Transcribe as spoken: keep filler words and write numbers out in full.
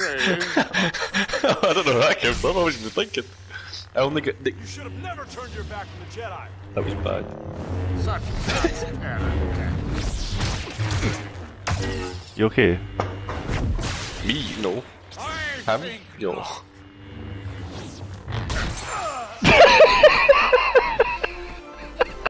I don't know where that came from. I wasn't even thinking. I only get. The... You should have never turned your back on the Jedi. That was bad. Such nice character. You okay? Me? No. I Him? think Yo. not.